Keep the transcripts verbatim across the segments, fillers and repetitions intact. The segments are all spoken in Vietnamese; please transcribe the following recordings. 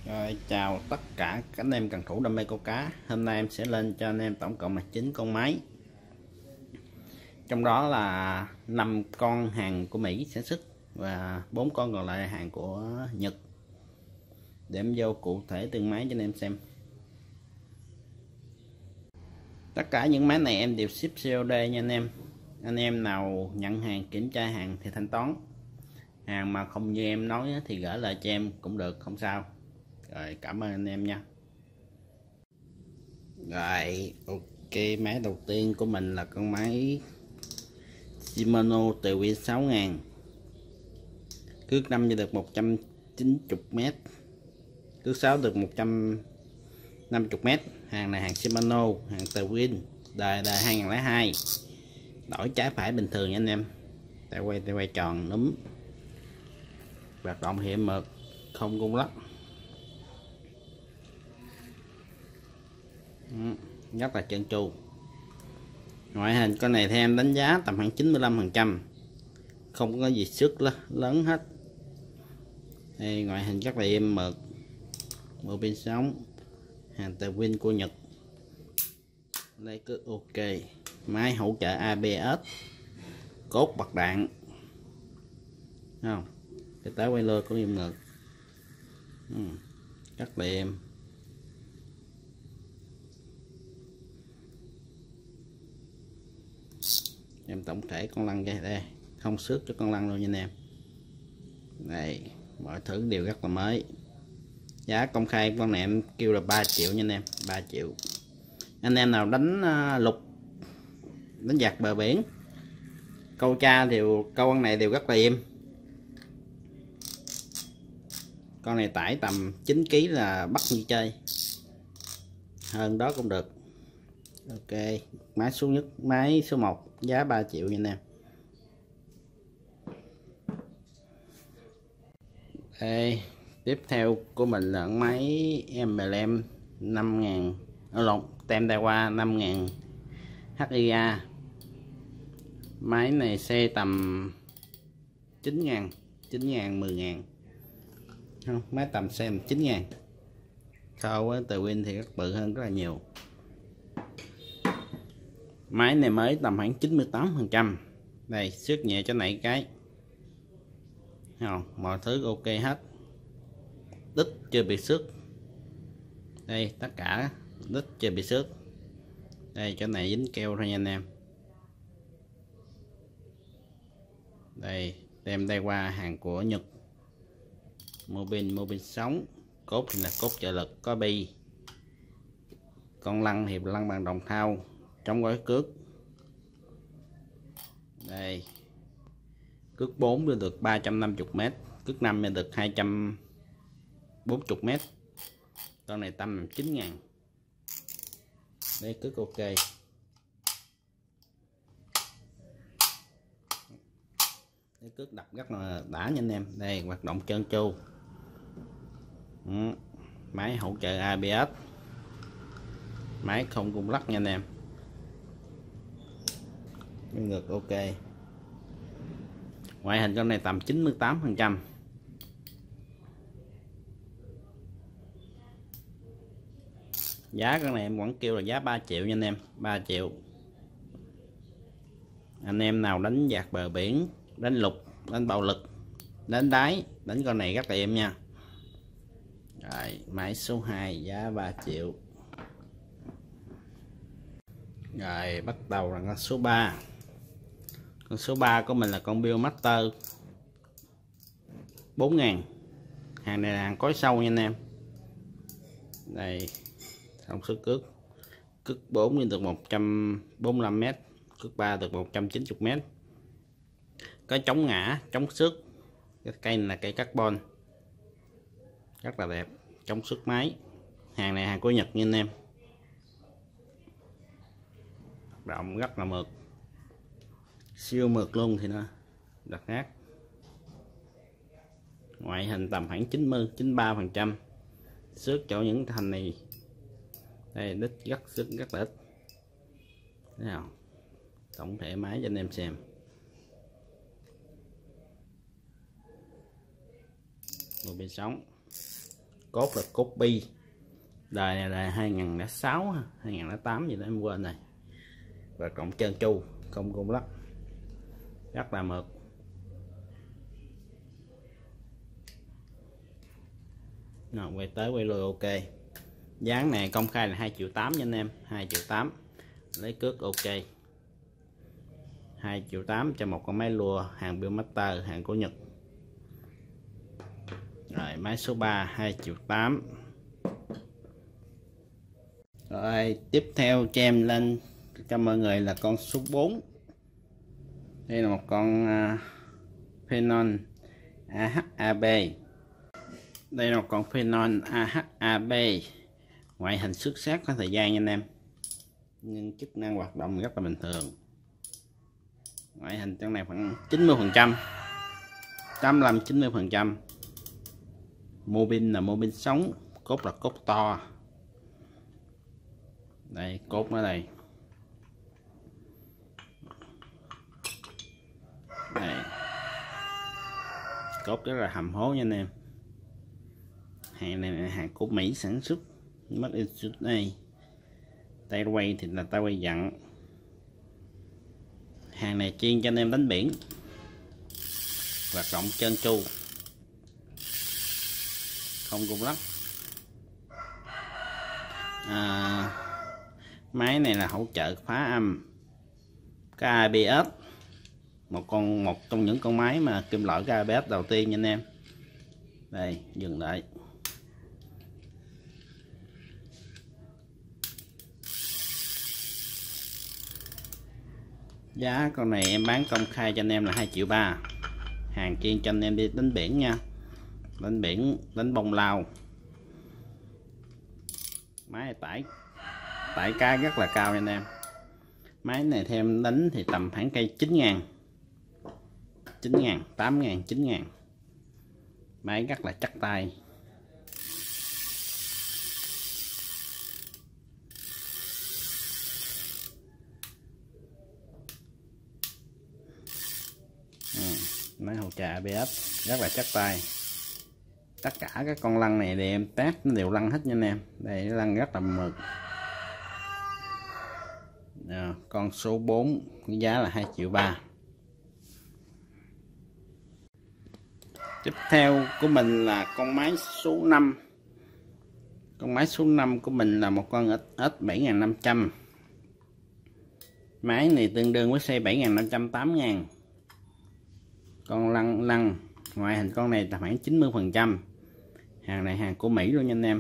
Rồi, chào tất cả các anh em cần thủ đam mê câu cá. Hôm nay em sẽ lên cho anh em tổng cộng là chín con máy. Trong đó là năm con hàng của Mỹ sản xuất và bốn con còn lại hàng của Nhật. Để em vô cụ thể từng máy cho anh em xem. Tất cả những máy này em đều ship xê ô đê nha anh em. Anh em nào nhận hàng kiểm tra hàng thì thanh toán. Hàng mà không như em nói thì gửi lại cho em cũng được, không sao. Rồi, cảm ơn anh em nha. Rồi, ok, máy đầu tiên của mình là con máy Shimano từ Win sáu ngàn. Cước năm cho được một trăm chín mươi mét, cước sáu được một trăm năm mươi mét. Hàng này hàng Shimano, hàng từ Win, đời đời hai không không hai. Đổi trái phải bình thường nha anh em. Tay quay tay quay tròn núm. Hoạt động hiểm mực, không rung lắc. Rất là trơn tru. Ngoại hình con này theo em đánh giá tầm khoảng chín mươi lăm phần trăm, không có gì sức lớn hết. Đây, ngoại hình rất là êm mượt, bộ pin sống, hàng từ Win của Nhật. Đây cứ ok. Máy hỗ trợ a bê ét, cốt bật đạn, không cái tới quay lơ có êm ngược, ừ, rất là êm. Em tổng thể con lăn đây, đây không xước cho con lăn luôn nha anh em. Đây, mọi thứ đều rất là mới. Giá công khai con này em kêu là ba triệu nha anh em, ba triệu. Anh em nào đánh uh, lục, đánh giặc bờ biển, câu cha đều câu con này đều rất là êm. Con này tải tầm chín ki lô gam là bắt như chơi, hơn đó cũng được. Ok, máy số nhất, máy số một giá ba triệu nha anh em. Đây, tiếp theo của mình là máy em lờ em năm ngàn, ở lộn, tem Daiwa năm ngàn hát i a. Máy này xe tầm chín ngàn, chín ngàn, mười ngàn. Không, máy tầm xe chín ngàn. So với từ Win thì rất bự hơn rất là nhiều. Máy này mới tầm khoảng chín mươi tám phần trăm. Đây, xước nhẹ cho này cái. Không, mọi thứ ok hết. Đít chưa bị xước. Đây, tất cả đít chưa bị xước. Đây, chỗ này dính keo thôi nha anh em. Đây, tem đây qua hàng của Nhật. Mô pin, mô pin sống. Cốt thì là cốt trợ lực, có bi. Con lăn thì lăn bằng đồng thau, chống gói cước. Đây, cước bốn lên được ba trăm năm mươi mét, cước năm lên được hai trăm bốn mươi mét. Con này tầm chín ngàn. Đây, cước ok. Đây, cước đập rất là đã nha anh em. Đây, hoạt động trơn tru. Ừ. Máy hỗ trợ a bê ét, máy không rung lắc nha anh em. Ngược ok. Ngoại hình con này tầm chín mươi tám phần trăm. Giá con này em vẫn kêu là giá ba triệu nha anh em, ba triệu. Anh em nào đánh giặc bờ biển, đánh lục, đánh bạo lực, đánh đáy, đánh con này rất là êm nha. Rồi, máy số hai giá ba triệu. Rồi, bắt đầu là con số ba. Con số ba của mình là con Biomaster bốn ngàn. Hàng này là hàng cối sâu nha anh em. Đây, thông số cước. Cước bốn lên được một trăm bốn mươi lăm mét, cước ba được một trăm chín mươi mét. Có chống ngã, chống xước. Cái cây này là cây carbon. Rất là đẹp, chống xước máy. Hàng này hàng của Nhật nha anh em. Động rất là mượt, siêu mượt luôn thì nó đặt ngát. Ngoại hình tầm khoảng chín mươi, chín mươi ba phần trăm. Xước chỗ những thành này. Đây, đít rất xước rất là ít. Thấy không? Tổng thể máy cho anh em xem. Một bên sóng. cốt là cốt bi, đời này là hai nghìn không trăm lẻ sáu hai nghìn không trăm lẻ tám gì đó em quên này. Và cộng trơn tru, không cung lắc, rất là mượt. Nào, quay tới quay lui ok. Dáng này công khai là hai triệu tám nha anh em, hai triệu tám, lấy cước ok. hai triệu tám cho một con máy lùa hàng Buildmaster, hàng của Nhật. Rồi máy số ba hai triệu tám. Rồi tiếp theo cho em lên cho mọi người là con số bốn. Đây là một con uh, Phenom a hát a bê. Đây là một con Phenom a hát a bê. Ngoại hình xuất sắc, có thời gian nha anh em, nhưng chức năng hoạt động rất là bình thường. Ngoại hình trong này khoảng chín mươi phần trăm, tám mươi lăm chín mươi phần trăm. Mô pin là mô pin sống, cốt là cốt to. Đây cốt ở đây. Đây. Cốt rất là hầm hố nha anh em. Hàng này là hàng của Mỹ sản xuất, mất in này. Tay quay thì là tay quay dặn. Hàng này chuyên cho anh em đánh biển, hoạt động trơn tru, không cung lắc. À, máy này là hỗ trợ phá âm ca a bê ét, một con một trong những con máy mà kim loại ca a bê ét đầu tiên nha anh em. Đây dừng lại. Giá con này em bán công khai cho anh em là hai triệu ba, hàng chuyên cho anh em đi đánh biển nha, đánh biển, đánh bông lao. Máy tải tải cá rất là cao nha anh em. Máy này theo em đánh thì tầm khoảng cây chín ngàn, chín ngàn, tám ngàn, chín ngàn. Máy rất là chắc tay. Máy hỗ trợ a bê ét rất là chắc tay. Tất cả các con lăn này thì em test nó đều lăn hết nha anh em. Đây lăn rất là mượt. À, con số bốn giá là hai triệu ba. Tiếp theo của mình là con máy số năm. Con máy số năm của mình là một con ích bảy nghìn năm trăm. Máy này tương đương với xe bảy nghìn năm trăm, tám nghìn. Con lăn lăn ngoại hình con này là khoảng chín mươi phần trăm. Hàng này hàng của Mỹ luôn nha anh em.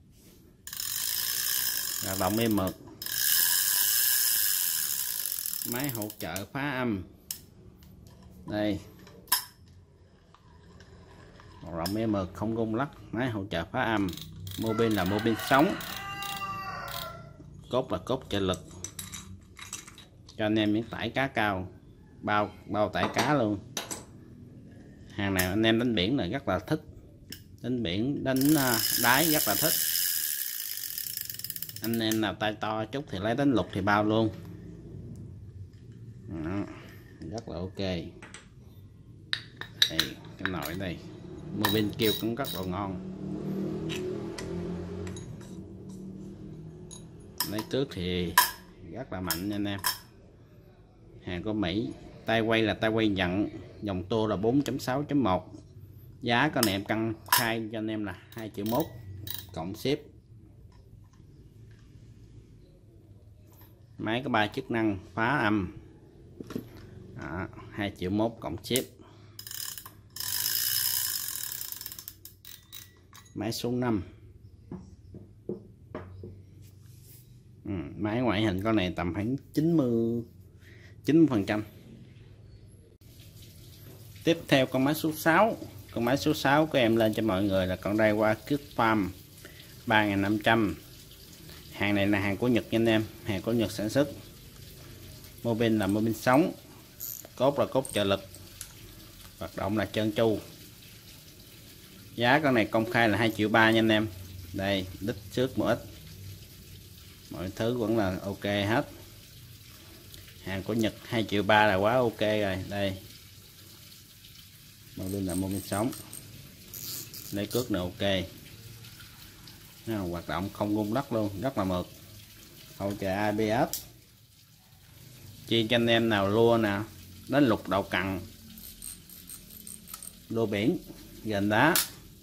Hoạt động êm mượt. Máy hỗ trợ phá âm. Đây. Hoạt động êm mượt, không rung lắc. Máy hỗ trợ phá âm. Mô pin là mô pin sống. Cốt là cốt trợ lực, cho anh em những tải cá cao, bao bao tải cá luôn. Hàng này anh em đánh biển là rất là thích, đánh biển đánh đáy rất là thích. Anh em nào tay to chút thì lấy đánh lục thì bao luôn. Đó, rất là ok. Đây, cái nồi đây, mô pin kêu cũng rất là ngon. Lấy cước thì rất là mạnh nha anh em. Hàng của Mỹ. Tay quay là tay quay dặn, dòng tua là bốn chấm sáu chấm một. Giá con này em cân khai cho anh em là hai triệu mốt cộng ship. Máy có ba chức năng phá âm. Đó, hai triệu mốt cộng ship. Máy số năm. Ừ, máy ngoại hình con này tầm khoảng chín mươi chín mươi phần trăm. Tiếp theo con máy số sáu. Con máy số sáu của em lên cho mọi người là con Daiwa Quick Farm ba nghìn năm trăm. Hàng này là hàng của Nhật nha anh em, hàng của Nhật sản xuất. Mô pin là mô pin sống, cốt là cốt trợ lực, hoạt động là trơn tru. Giá con này công khai là hai triệu ba nha anh em. Đây, đít xước một ít, mọi thứ vẫn là ok hết. Hàng của Nhật hai triệu ba là quá ok rồi. Đây, mô pin là mô pin sống, lấy cước là ok. Hoạt động không rung lắc luôn, rất là mượt. Hỗ trợ a bê ét. Chi cho anh em nào lua nè, đến lục đậu cằn, lua biển, gành đá.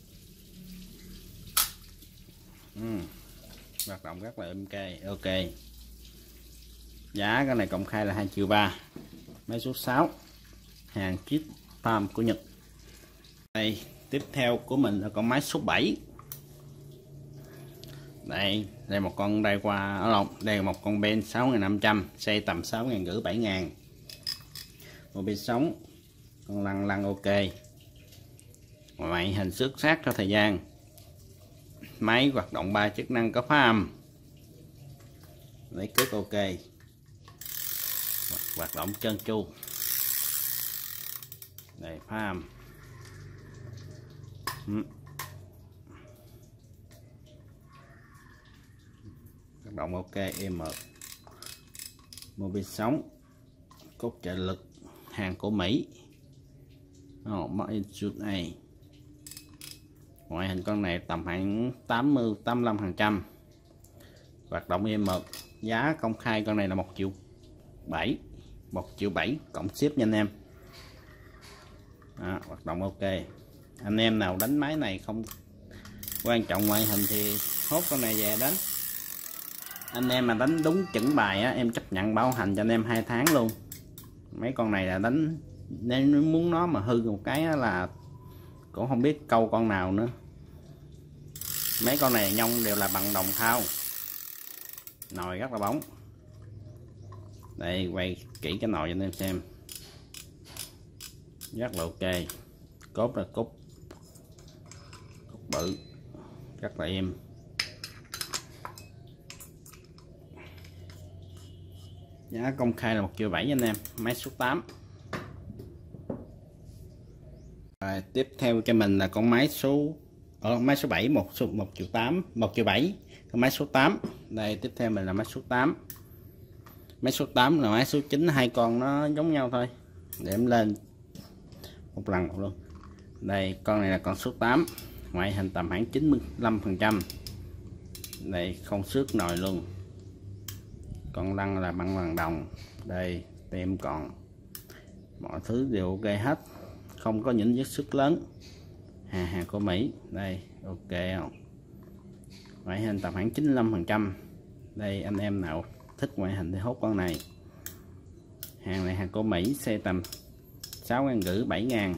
Ừ. Hoạt động rất là ok. Ok. Giá cái này công khai là hai triệu ba. Máy số sáu, hàng chip Palm của Nhật. Đây, tiếp theo của mình là con máy số bảy. Đây, đây một con đây qua ở lộn, đây là một con Ben sáu nghìn năm trăm, xây tầm sáu nghìn rưỡi bảy ngàn. Một bên sống, con lăn lăn ok. Ngoại hình xuất sắc cho thời gian. Máy hoạt động ba chức năng có phá âm. Lấy cước ok. Hoạt động trơn tru. Đây phá âm. Ừ. Hoạt động ok êm mượt. Một bên sống, cốt trợ lực, hàng của Mỹ. Oh, này. Ngoại hình con này tầm khoảng tám mươi tám mươi lăm phần trăm. Hoạt động êm mượt. Giá công khai con này là một triệu bảy, một triệu bảy cộng ship nha anh em. Đó, hoạt động ok. Anh em nào đánh máy này không quan trọng ngoại hình thì hốt con này về đánh. Anh em mà đánh đúng chuẩn bài á, em chấp nhận bảo hành cho anh em hai tháng luôn. Mấy con này là đánh, nếu muốn nó mà hư một cái là cũng không biết câu con nào nữa. Mấy con này nhông đều là bằng đồng thau. Nồi rất là bóng. Đây quay kỹ cái nồi cho anh em xem. Rất là ok. Cốt là cốt, cốt bự, rất là êm. Giá công khai là một triệu bảy anh em. Máy số tám. Rồi, tiếp theo cho mình là con máy số ở máy số bảy, một số một triệu tám, một triệu bảy. Con máy số tám. Đây tiếp theo mình là máy số tám. Máy số tám là máy số chín, hai con nó giống nhau thôi. Để em lên một lần một luôn. Đây con này là con số tám, ngoại hình tầm khoảng chín mươi lăm phần trăm. Đây không xước nồi luôn. Con lăn là bằng bằng đồng. Đây tem còn, mọi thứ đều ok hết, không có những vết xước lớn. Hàng hàng của Mỹ. Đây ok không? Ngoại hình tầm khoảng chín mươi lăm phần trăm. Đây anh em nào thích ngoại hình thì hốt con này. Hàng này hàng của Mỹ, xe tầm sáu ngàn rưỡi bảy ngàn.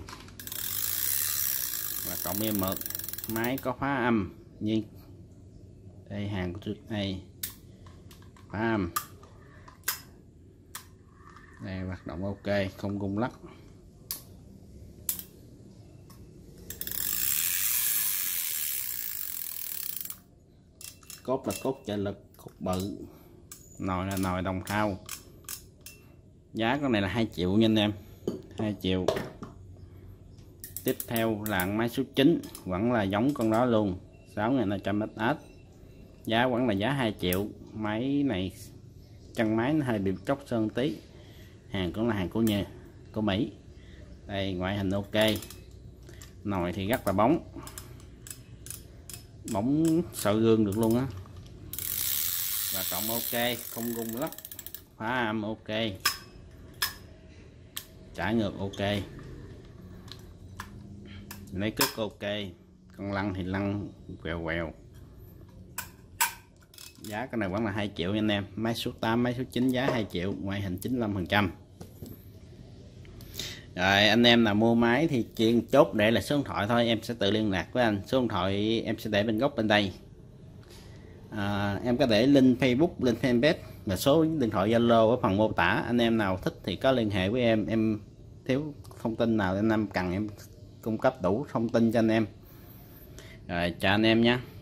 Và cộng em mượt. Máy có phá âm nhưng đây hàng của trước này phá âm. Đây hoạt động ok, không rung lắc. Cốt là cốt trợ lực, cốt bự. Nồi là nồi đồng thau. Giá con này là hai triệu nha anh em. hai triệu. Tiếp theo là máy số chín, vẫn là giống con đó luôn, sáu nghìn năm trăm ét ét. Giá vẫn là giá hai triệu. Máy này chân máy nó hơi bị chóc sơn tí. Hàng cũng là hàng của nhà của Mỹ. Đây ngoại hình ok. Nồi thì rất là bóng. Bóng sợ gương được luôn á. Và cộng ok, không rung lắc. Phá âm ok. Trải ngược ok. Lấy cước ok. Con lăn thì lăn quèo quèo. Giá cái này vẫn là hai triệu nha anh em. Máy số tám, máy số chín giá hai triệu, ngoại hình chín mươi lăm phần trăm. Rồi anh em nào mua máy thì chuyện chốt để là số điện thoại thôi, em sẽ tự liên lạc với anh. Số điện thoại em sẽ để bên góc bên đây. À, em có để link Facebook, link fanpage và số điện thoại Zalo ở phần mô tả. Anh em nào thích thì có liên hệ với em. Em thiếu thông tin nào anh em cần em cung cấp đủ thông tin cho anh em. Rồi chào anh em nhé.